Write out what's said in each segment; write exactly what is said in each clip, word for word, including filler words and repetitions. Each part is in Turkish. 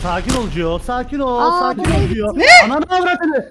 sakin ol Gio. Sakin ol. Aa, sakin nereye ol Gio. gitti? Ananı avradını.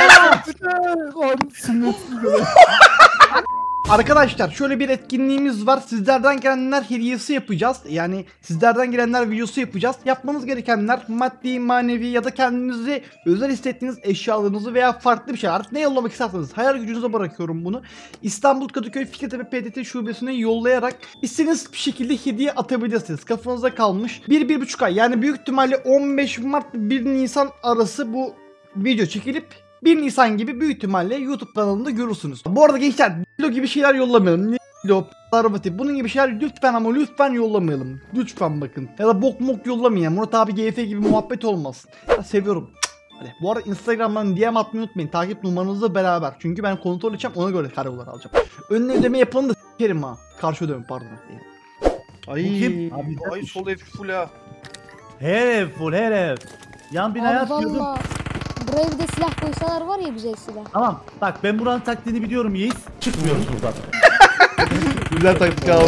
Arkadaşlar şöyle bir etkinliğimiz var. Sizlerden gelenler hediyesi yapacağız. Yani sizlerden gelenler videosu yapacağız. Yapmanız gerekenler maddi, manevi ya da kendinizi özel hissettiğiniz eşyalarınızı veya farklı bir şey. Artık ne yollamak isterseniz hayal gücünüze bırakıyorum bunu. İstanbul Kadıköy Fikirtepe P D T şubesine yollayarak istediğiniz bir şekilde hediye atabilirsiniz. Kafanızda kalmış. bir bir buçuk ay yani büyük ihtimalle on beş Mart bir Nisan arası bu video çekilip bir Nisan gibi büyük ihtimalle YouTube kanalında görürsünüz. Bu arada gençler Dilo gibi şeyler yollamayalım. Dilo, arabati bunun gibi şeyler lütfen ama lütfen yollamayalım. Lütfen bakın. Ya da bok mok yollamayın. Murat abi G F gibi muhabbet olmasın. Ya seviyorum. Hadi. Bu arada Instagram'dan D M atmayı unutmayın. Takip numaranızla beraber. Çünkü ben kontrol edeceğim, ona göre kargolar alacağım. Ön ödeme yapalım da s**erim ha. Karşı ödeme pardon. Ay. Kim? Abi ay sol ev full ha. Herif full herif. Yan binaya Abi atıyordum. valla. Buraya bir de silah koysalar var ya, güzel silah. Tamam bak ben buranın taktiğini biliyorum Yiğit. Çıkmıyoruz buradan. Güzel taktik abi.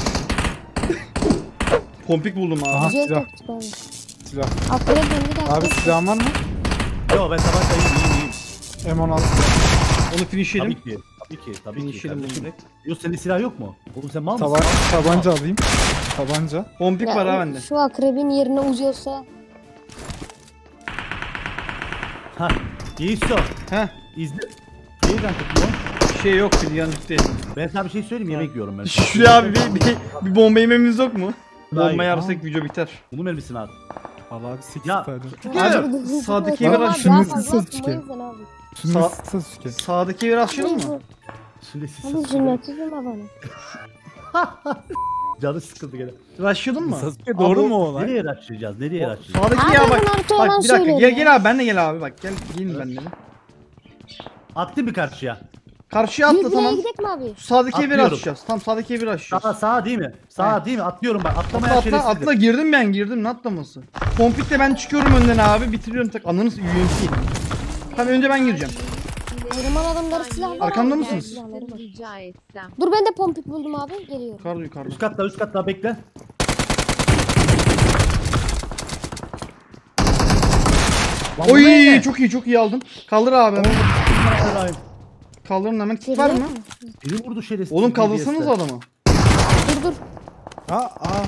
Pompik buldum abi. Güzel silah. taktik abi. Silah. Aklına döndü de Abi aklına. silahın var mı? Yo ben tabanca iyiyim iyiyim iyiyim. M on altı. Onu finishleyelim. Tabii ki. Tabii ki. Tabii ki. Finishleyelim kardeşim. bunu direkt. Yo senin silah yok mu? Oğlum sen mal mısın? Taban tabanca alayım. Tabanca. Pompik var ha Ya, bende. şu akrebin yerine uzuyorsa. Ha. Yiğit so. Heh. İzle. Neyi ben tutuyorum? Bir şey yok bir yanlış değil. Ben sana bir şey söyleyeyim, yemek yiyorum ben. Şuraya abi bir, bir, bir bomba yememiz yok mu? Hayır. Bomba yarsak video biter. Bunu mermisini at. Vallahi abi sekiz Ya. tane. Abi, sağdaki evi Tamam, açayım daha mı? fazla Sınırsız atma, o ki. yüzden abi. Şimdi Sağ- sıksa süke. Sağdaki evi açalım mı? Şimdi siz Abi cümleti üzülme bana. canı sıkıldı gene. Rushlayalım mı? Sasuke doğru Abi, mu o olay? Nereye raşlayacağız? Nereye raşlayacağız? Sağdaki Abi ya ben bak. artı Bak yalan bir dakika söylüyorum gel ya. gel abi ben de gel abi bak gel gelin benimle. Attı bir karşıya. Karşıya Büyük atla binaya tamam. gidelim mi abi? Sağdaki evi Atlıyorum. açacağız. Tam sağdaki evi açacağız. Sağ, sağ değil mi? Sağ Evet. değil mi? Atlıyorum ben. Atla Atlamaya atla şerefsizim. atla girdim ben girdim ne atlaması. Pompikle ben çıkıyorum önden abi bitiriyorum tak ananız U N C. Tamam önce ben gireceğim. Orman adamları silah var. Arkamda abi, mısınız? silahları var. Rica etsem. Dur ben de pompik buldum abi, geliyorum. Yukarıda yukarıda. Üst katta üst katta bekle. Lan bu Oy ne? çok iyi çok iyi aldım. Kaldır abi hemen. Allah'ım. Kaldırın hemen kit var mı? Beni vurdu şerefsiz. Oğlum D kaldırsanız B S'ler. adamı. Dur dur. Aa aa.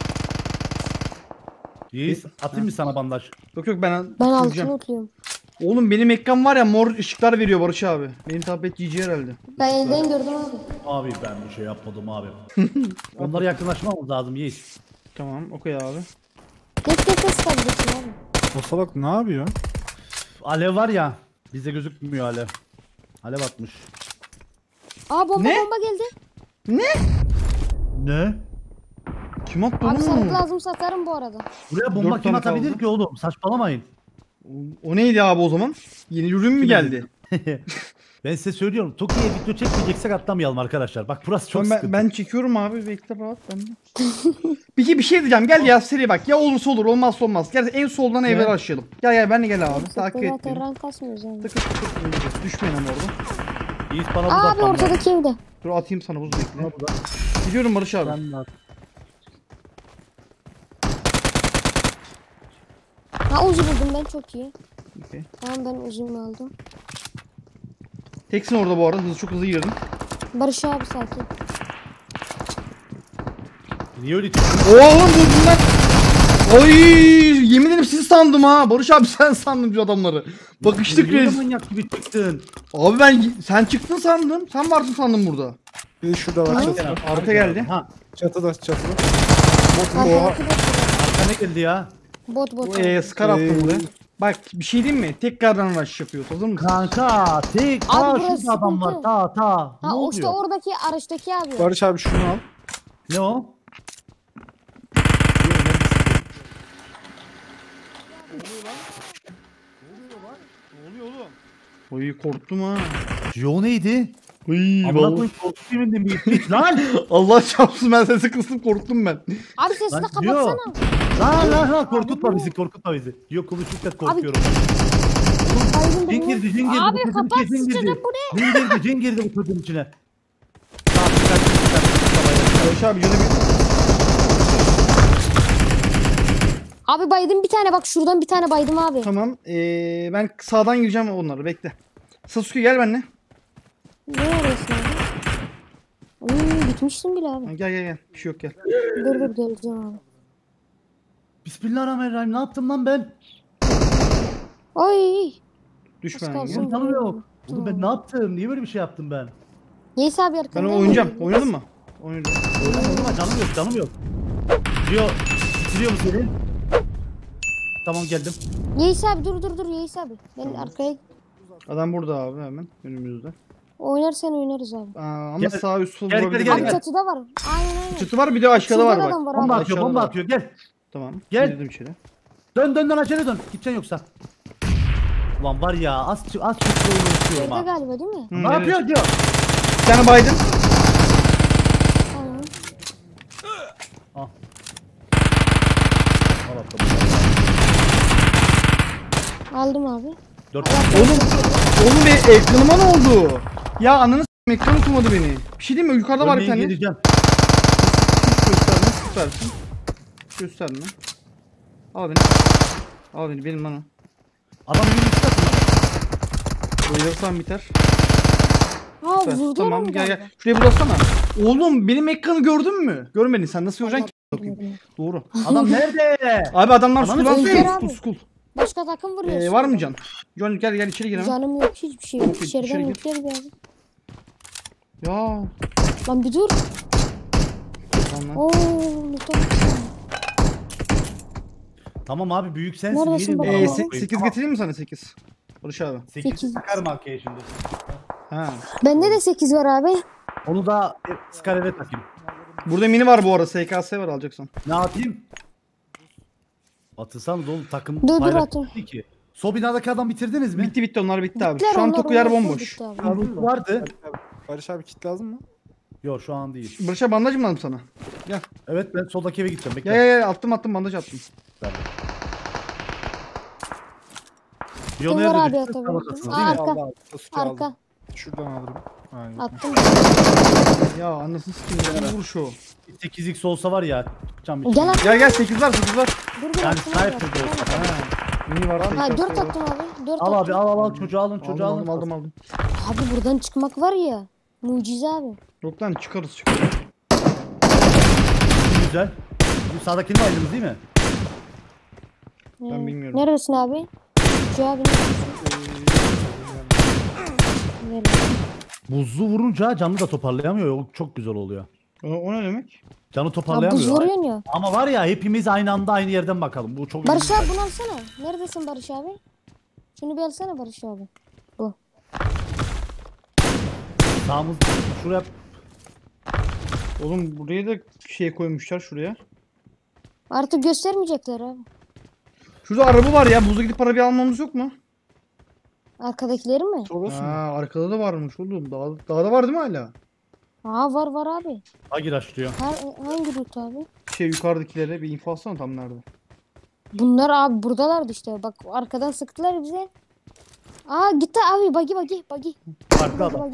Yiğit atayım mı sana bandaj? Yok yok ben Ben süreceğim. altını utluyorum. Oğlum benim ekran var ya mor ışıklar veriyor Barış abi. Benim tablet G G herhalde. Ben elden gördüm abi. Abi ben bir şey yapmadım abi. Onlara yakınlaşmamız lazım Yiğit. Tamam okey abi. Geç geç geç kalabilirsin abi. O salak ne yapıyor? Alev var ya. Bize gözükmüyor alev. Alev atmış. Aa bomba Ne? bomba geldi. Ne? Kim attı Abi sarık oğlum? lazım satarım bu arada. Buraya bomba Dört kim tane atabilir kaldı. ki oğlum? Saçmalamayın. O neydi abi o zaman? Yeni ürün mü geldi? Ben size söylüyorum. Tokyo'ya video çekmeyeceksek atlamayalım arkadaşlar. Bak burası çok Tamam, ben, sıkıntı. ben çekiyorum abi bekle rahat ben de. bir, bir şey diyeceğim gel ya seri bak ya olursa olur olmazsa olmaz. Gel en soldan evleri açalım. Gel gel ben de gel abi takip et Zaten beni. rank kasmıyoruz yani. Tıkır tıkır oynayacağız. Düşmeyin ama orada. Yiğit bana buz Abi atman lazım. ortadaki evde. Dur atayım sana buz bekle. Bana buz at. Gidiyorum Barış abi. Ben de at. Ha uzu buldum ben, çok iyi. Okay. Tamam ben uzumu aldım. Teksin orada bu arada hızlı çok hızlı girdim. Barış abi sakin. Niye öyle çıktın? Oğlum buldum lan. Oy yemin ederim sizi sandım ha. Barış abi sen sandın şu adamları. Bakıştık Niye reis. manyak gibi çıktın? Abi ben sen çıktın sandım. Sen varsın sandım burada. Bir de şurada var. Tamam. Çatıda. Arka geldi. Ha, Çatıda çatıda. Oha. Arkadaki bot. arka ne geldi ya? Bot bot. Bu e, Scar attı Ee, buraya. Bak bir şey diyeyim mi? Tekrardan rush yapıyoruz. Hazır mısın? Kanka, tek Abi ta burası şurada adam var. sıkıntı. Ta ta. Ne Ha o işte oluyor? oradaki araçtaki abi. Barış abi şunu al. Ne o? Oy korktum ha. Yo neydi? Oy Amına vallahi. koyayım korku filminde bir gitmiş lan. Allah çarpsın ben sesi kıstım korktum ben. Abi sesini Lan kapatsana. diyor. Lan lan lan korkutma bizi korkutma bizi. Yok konuşurken korkuyorum. Bayıldım Cin bunu. girdi cin girdi. Abi bu çocuğun kapat içine cin girdi. sıçradım, bu ne? Cin girdi cin girdi bu çocuğun içine. Tamam çıkar çıkar çıkar. Barış abi canı bir. Abi baydım bir tane bak şuradan bir tane baydım abi. Tamam. Ee, ben sağdan gireceğim onları. Bekle. Sasuke gel benimle. Ne arıyorsun abi? Hmm, bitmiştim bile abi. Ha, gel gel gel. Bir şey yok gel. Dur dur geleceğim abi. Bismillahirrahmanirrahim. Ne yaptım lan ben? Oy. Düşme. Az lan, kalsın. gel. Canım yok. Oğlum ben ne yaptım? Niye böyle bir şey yaptım ben? Yeis abi Ben arkamda. oynayacağım. Oynadın mı? Oynadım. Oynama, canım yok, canım yok. Bitiriyor. Bitiriyor mu seni? Tamam geldim. Yeis abi dur dur dur Yeis abi. Ben arkaya Adam burada abi hemen önümüzde. oynarsan oynarız abi. Aa, ama Gel. sağ üst sol Gel, gel, vurabilir. gel, Abi gel. çatıda var. Aynen aynen. Çatı var bir de aşağıda Şurada var da bak. adam var Bomba abi. atıyor, Aşağıda bomba var. atıyor. Gel. Tamam. Gel. Girdim içeri. Dön dön dön acele dön. Gideceksin yoksa. Ulan var ya az çı- az çıktı oyunu istiyorum Şurada ha. galiba değil mi? Hı, Ne nereye yapıyor çıktı? diyor. Bir tane baydın. Tamam. Al. Al atla. Aldım abi. Dört. Oğlum, oğlum be ekranıma ne oldu? Ya ananı s**eyim, ekran okumadı beni. Bir şey diyeyim mi? Yukarıda var bir Ölmeye tane. geleceğim. Hiç gösterme, süpersin. Gösterme. Al beni. Al beni, benim bana. Adam benim üstü atıyor. Bayılırsan biter. Ha Süper. vurdu Tamam onu gel galiba. gel. Şuraya bulasana. Oğlum benim ekranı gördün mü? Görmedin sen nasıl göreceksin ki? Doğru. Adam nerede? Abi adamlar Ananı school sikeyim. almış. School school. Başka takım vuruyor. Ee, var mı can? John gel gel içeri gir hemen. Canım yok hiçbir şey yok. Okey, İçeriden içeri gir. yükler bir abi. Ya. Lan bir dur. Tamam. Oo lütfen. Tamam abi büyük sensin. Neredesin Yedim bakalım? Ee, adama se- koyayım. sekiz Tamam. getireyim mi sana sekiz? Barış abi. sekiz Sekiz. sıkar mı arkaya şimdi? Ha. Bende de sekiz var abi. Onu da e, sıkar eve takayım. Burada mini var bu arada. S K S var alacaksan. Ne yapayım? Atırsanız oğlum takım Dur, dur, bayrak atın. bitti ki. So binadaki adam bitirdiniz mi? Bitti bitti onlar bitti abi. Bittiler Şu an onlar, Toku yer onlar bomboş. bitti abi. Yavrusu vardı. Barış abi kit lazım mı? Yok şu an değil. Barış abi bandaj mı lazım sana? Gel. Evet ben soldaki eve gideceğim. Bekle. Gel gel gel attım attım bandaj attım. Ben de. Kim Piyonere var de abi düştü, atabilirsin? kafatasınız değil mi? Arka. Allah Sasuke aldım. Arka. Şuradan alırım. Aynen. Attım. Ya anasını sikeyim. Vur şu. sekiz x olsa var ya. Çıkacağım bir Gel şey. abi. Gel gel sekiz var sekiz var. Dur dur Yani attım abi. sniper de olsa. Ha. Mini var abi. Ha S K S dört var. attım abi. Dört Al abi attım. al al al çocuğu alın çocuğu Aldım alın. aldım aldım aldım. Abi buradan çıkmak var ya. Mucize abi. Yok lan çıkarız çıkarız. Güzel. Bu sağdakini de aldınız değil mi? Ben Ee, bilmiyorum. Neredesin abi? Şu abi neredesin? Neredesin? Buzlu vurunca canını da toparlayamıyor. O çok güzel oluyor. O, o ne demek? Canı Abi buz toparlayamıyor. vuruyorsun ya. Ama var ya hepimiz aynı anda aynı yerden bakalım. Bu çok Barış iyi. abi bunu alsana. Neredesin Barış abi? Şunu bir alsana Barış abi. Bu. Sağımız şuraya Oğlum buraya da şey koymuşlar şuraya. Artık göstermeyecekler abi. Şurada araba var ya. Buza gidip araba almamız yok mu? Arkadakileri mi? Olursun. Ha arkada da varmış oğlum. Dağ, dağda var değil mi hala? Aa var var abi. Agir açlıyor. Her, hangi route abi? Şey yukarıdakilere bir info alsana tam nerede? Bunlar abi buradalardı işte. Bak arkadan sıktılar bize. Aa gitti abi bagi bagi bagi. Farklı adam.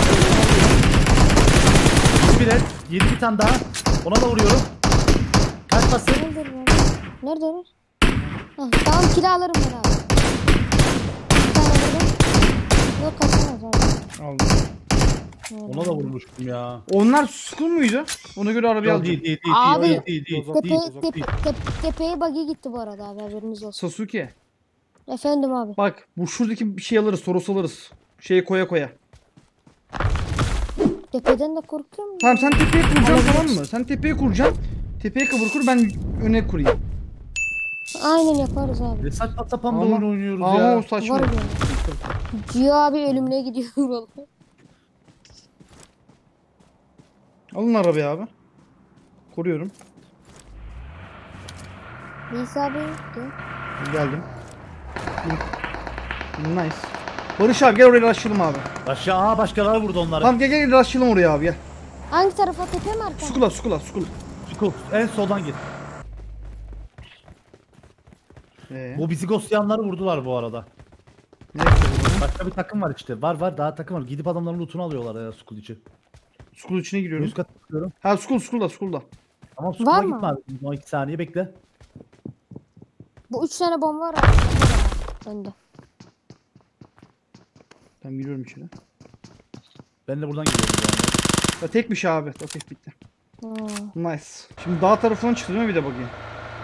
Bir et. Yedi bir tane daha. Ona da vuruyorum. Kaç basın? Nerede abi? Nerede abi? Heh, tamam kilo alırım ben abi. Bir tane vurdum. Yok kaçamaz abi. Aldım. Ona da vurmuştum ya. Onlar school muydu? Ona göre arabayı Yok, alacağım. değil değil değil. Abi. değil, değil, değil, Tepe- değil, Tepe, tepe, tepe, tepeye bagi gitti bu arada abi haberiniz olsun. Sasuke. Efendim abi. Bak bu şuradaki bir şey alırız. Toros alırız. Şeye koya koya. Tepeden de korkuyor musun? Tamam sen tepeye kuracaksın tamam mı? Sen tepeye kuracaksın. Tepeye kıvır kur ben öne kurayım. Aynen yaparız abi. Ne saçma sapan bir Ama- oyun oynuyoruz Ama ya. o saçma. Var ya. Gio abi ölümüne gidiyor vallahi. Alın arabayı abi. Koruyorum. Neyse abi. Gel. Geldim. Nice. Barış abi gel oraya rushlayalım abi. Aşağı aha başkaları vurdu onları. Tamam gel gel rushlayalım oraya abi gel. Hangi tarafa tepe mi arka? mı? Skula skula skula. Çıkıl. En soldan git. Ee, Bu bizi ghostlayanları vurdular bu arada. nereye koyalım? Başka bir takım var işte. Var var daha takım var. Gidip adamların lootunu alıyorlar ya school içi. Skul içine giriyorum. Üst kat tıklıyorum. Ha skul skulda skulda. Tamam school'a Var mı? gitme abi. O iki saniye bekle. Bu üç tane bomba var abi. Bende. Ben giriyorum içeri. Ben de buradan geliyorum yani. Ya tekmiş abi. Okey bitti. Ha. Nice. Şimdi dağ tarafından çıktı değil mi bir de bakayım.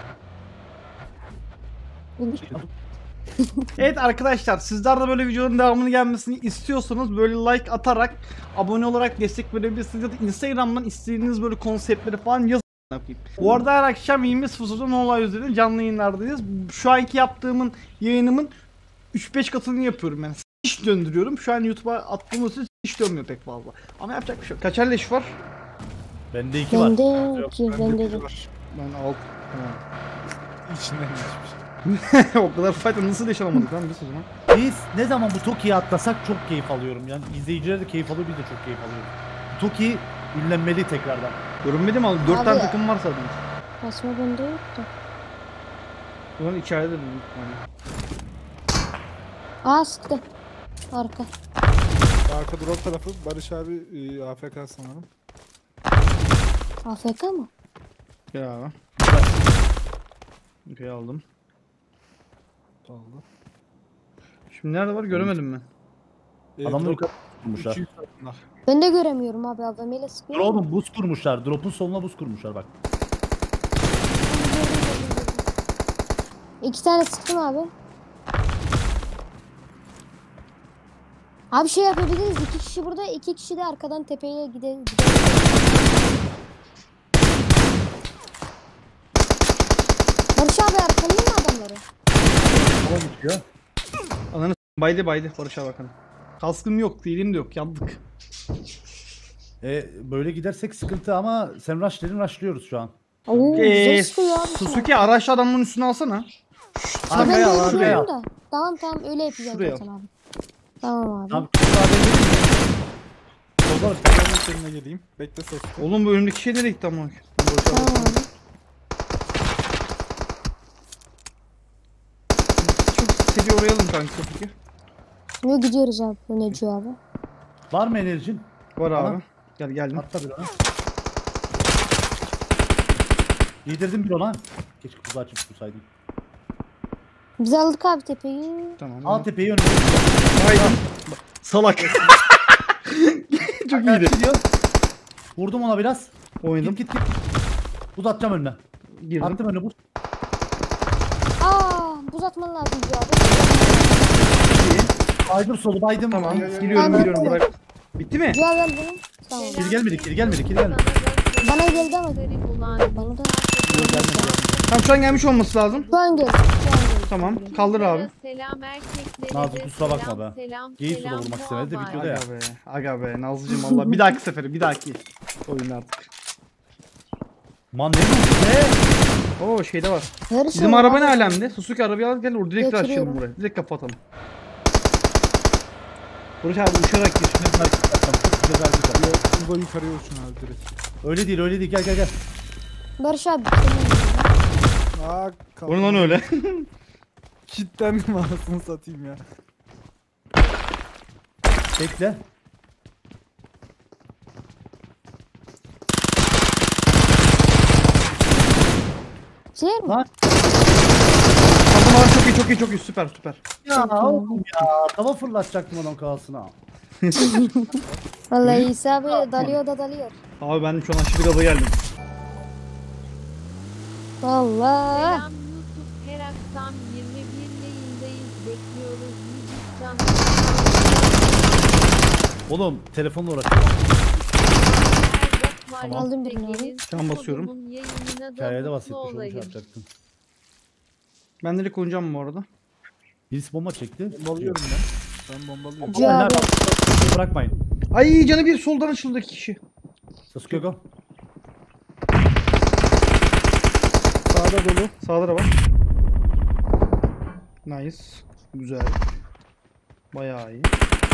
Evet arkadaşlar, sizler de böyle videoların devamını gelmesini istiyorsanız böyle like atarak, abone olarak destek verebilirsiniz ya da Instagram'dan istediğiniz böyle konseptleri falan yazın. Bu arada her akşam yirmi sıfırda No Olay üzerinde canlı yayınlardayız. Şu anki yaptığımın yayınımın üç beş katını yapıyorum yani. İş döndürüyorum. Şu an YouTube'a attığımız için hiç dönmüyor pek fazla. Ama yapacak bir şey yok. Kaç el leş var? Bende iki var. Bende Yok, ki bende bende biri de. var. Ben alt. İçinden geçmiş. O kadar fight'ı nasıl yaşanamadık lan biz o zaman? Biz ne zaman bu Toki'ye atlasak çok keyif alıyorum. Yani izleyiciler de keyif alıyor, biz de çok keyif alıyoruz. Toki ünlenmeli tekrardan. Görünmedi mi abi? dört Abi tane ya. takım var zaten. Basma bende yok da. Ulan içeride de büyük ihtimalle. Aa sıktı. Arka. Arka drop tarafı Barış abi e, A F K sanırım. A F K mı? Gel abi. Okey aldım. Oldu. Şimdi nerede var göremedim ben. E, Adamlar drop yukarı kurmuşlar. iki yüz tarafında. Ben de göremiyorum abi. A V M ile Dur sıkıyor. oğlum buz kurmuşlar. Drop'un soluna buz kurmuşlar bak. İki tane sıktım abi. Abi şey yapabiliriz. İki kişi burada, iki kişi de arkadan tepeye gidelim. Barış abi arkalayayım mı adamları? Hava geçiyor. Ananı s*** baydı baydı Barış abi bakalım. Kaskım yok, fiilim de yok, yandık. E, böyle gidersek sıkıntı ama sen rush dedin, rushlıyoruz şu an. Oo, Eee güzel sıkıyor abi. Suzuki araç adamın üstüne alsana. Ben de Arkaya al, öyle arkaya al. yapıyorum da. Tamam tamam öyle yapacağım Şuraya zaten abi. Tamam abi. Tamam, müsaade edin mi? Soldan ben seninle geleyim. Bekle sesli. Oğlum bu önümdeki şey nereye gitti ama? Barış abi Tamam bakalım. abi. Çok seri oraya alın kanka Suzuki. Şimdi gidiyoruz abi. Öneci abi. Var mı enerjin? Var Bana. abi. Gel geldim. Atla bir ona. Yedirdim bir ona. Keşke kuzu açıp tutsaydım. Biz aldık abi tepeyi. Tamam. Al tepeyi önüne. Haydi. Salak. Çok iyiydi. Gidiyor. Vurdum ona biraz. Oynadım. Git git git. Buz atacağım önüne. Girdim. Attım önüne buz. Aa, buz atman lazım diyor abi. Baydım solu baydım. Tamam. Ya, ya, ya. Giriyorum Tamam. giriyorum bırak. Bitti mi? Cevap ver benim. Tamam. Geri gelmedik geri gelmedik geri gelmedik. Bana geldi ama. Bana da. Tamam şu an gelmiş olması lazım. Şu an geldi. Şu an geldi. Tamam. Kaldır abi. Selam erkeklere. Nazlı, de kusura bakma selam, be. Selam, Geyik selam, sola vurmak istemedi de muhabbet. videoda ya. Aga be. Aga be. Nazlıcığım valla. Bir dahaki sefere. Bir dahaki oyun artık. Man ne bu ne? Oo şeyde var. Her şey Bizim var araba abi. ne alemde? Suzuki arabayı al gel. Orada direkt Getiriyorum. açalım buraya. Direkt kapatalım. Barış abi uçarak gir. Burada yukarıya uçun abi direkt. Öyle değil öyle değil gel gel gel. Barış abi. senin yanında. Aa kaldı. O ne lan öyle? Kitlendim anasını satayım ya. Bekle. Şey mi? Lan. Tamam abi çok iyi çok iyi çok iyi süper süper. Ya oğlum ya. Tava fırlatacaktım adam kafasına. Vallahi İsa abi dalıyor da dalıyor. Abi ben şu an aşırı gaza geldim. Vallahi. Selam YouTube her akşam yirmi bir yayındayız. Bekliyoruz. Müzik canlı. Oğlum telefonla uğraşıyorum. Tamam. Aldım birini abi. Can basıyorum. Hikayede bahsetmiş onu şey yapacaktım. Ben direkt oynayacağım bu arada. Birisi bomba çekti. Bombalıyorum ben. Ben bombalıyorum. Cevap Ama ver. nerede? Bırakmayın. Ay canı bir soldan açıldı iki kişi. Sasuke go. Sağda dolu. Sağda da var. Nice. Güzel. Bayağı iyi.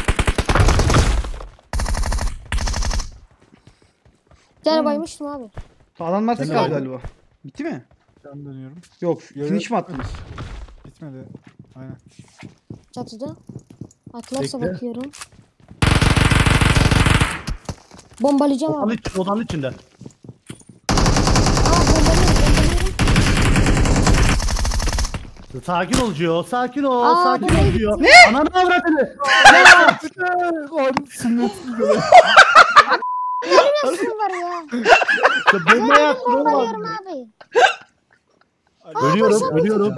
Bir tane baymıştım abi. Sağdan Mertek Ben kaldı de- galiba. Bitti mi? Ben dönüyorum. Yok. Yo, Finish yo. mi attınız? Bitmedi. Aynen. Çatıda. Atlarsa Bekle. bakıyorum. Bombalayacağım Odanın, abi. içinde, odanın içinde. Aa bombalıyorum bombalıyorum. Sakin ol Gio. Sakin ol. Aa, sakin nereye ol Gio. gitti? Ananı avradını. Abi sünnetsiz böyle. Nasıl var ya? Bomba yaptın Bombalıyorum oğlum. abi. Ölüyorum ölüyorum.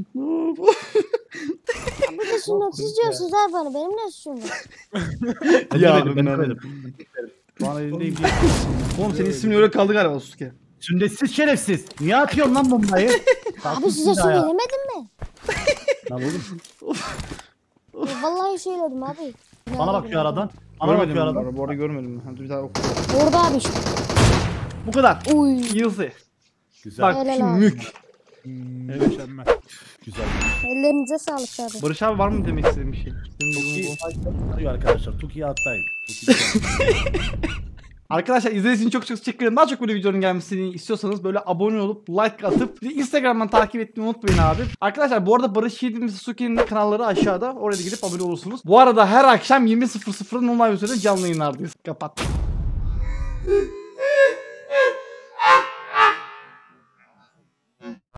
Bu da sünnetsiz diyorsunuz abi bana. Benim ne suçum var? Ben Ya demedim, ben ben- demedim. Şu an elindeyim diye. Oğlum senin ismin öyle kaldı galiba Suske. Sünnetsiz şerefsiz. Niye atıyorsun lan bombayı? Abi size söylemedim mi? Lan oğlum. Ya vallahi söyledim abi. Bana bak şu aradan. Bana bak şu aradan. Bu arada görmedim. Hadi bir daha oku. Orada abi işte. Bu kadar. Uy. Yılsı. Güzel. Bak Helal şimdi abi. mük. Evet. Mükemmel. Güzel. Ellerinize sağlık abi. Barış abi var mı demek istediğin bir şey? Senin durumun bu. Arıyor arkadaşlar. Tuki'ye atlayın. Tuki'ye Arkadaşlar izlediğiniz için çok çok teşekkür ederim. Daha çok böyle videoların gelmesini istiyorsanız böyle abone olup like atıp bir de Instagram'dan takip etmeyi unutmayın abi. Arkadaşlar bu arada Barış Yiğit ve Sasuke'nin kanalları aşağıda. Oraya da gidip abone olursunuz. Bu arada her akşam yirmi sıfır sıfırın online üzerinde canlı yayınlardayız. Kapat.